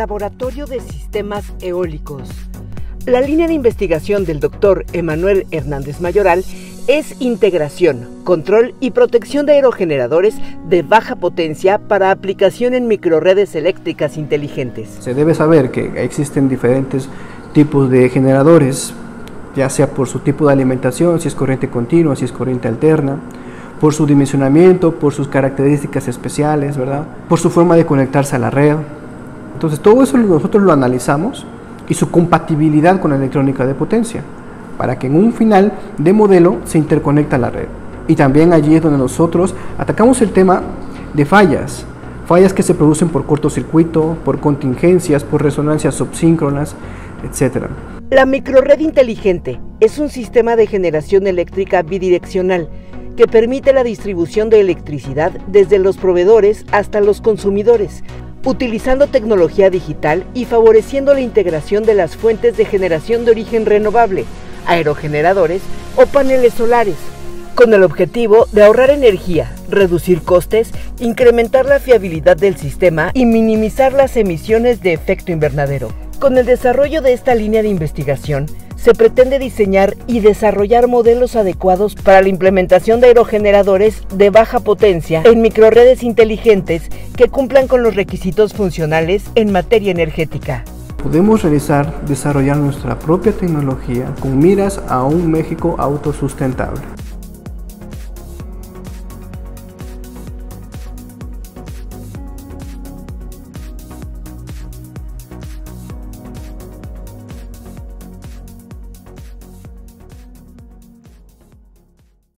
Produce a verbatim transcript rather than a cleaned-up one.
Laboratorio de Sistemas Eólicos. La línea de investigación del doctor Emanuel Hernández Mayoral es integración, control y protección de aerogeneradores de baja potencia para aplicación en microrredes eléctricas inteligentes. Se debe saber que existen diferentes tipos de generadores, ya sea por su tipo de alimentación, si es corriente continua, si es corriente alterna, por su dimensionamiento, por sus características especiales, ¿verdad? Por su forma de conectarse a la red. Entonces todo eso nosotros lo analizamos y su compatibilidad con la electrónica de potencia, para que en un final de modelo se interconecta a la red. Y también allí es donde nosotros atacamos el tema de fallas, fallas que se producen por cortocircuito, por contingencias, por resonancias subsíncronas, etcétera. La microred inteligente es un sistema de generación eléctrica bidireccional que permite la distribución de electricidad desde los proveedores hasta los consumidores, utilizando tecnología digital y favoreciendo la integración de las fuentes de generación de origen renovable, aerogeneradores o paneles solares, con el objetivo de ahorrar energía, reducir costes, incrementar la fiabilidad del sistema y minimizar las emisiones de efecto invernadero. Con el desarrollo de esta línea de investigación, se pretende diseñar y desarrollar modelos adecuados para la implementación de aerogeneradores de baja potencia en microrredes inteligentes que cumplan con los requisitos funcionales en materia energética. Podemos realizar, desarrollar nuestra propia tecnología con miras a un México autosustentable.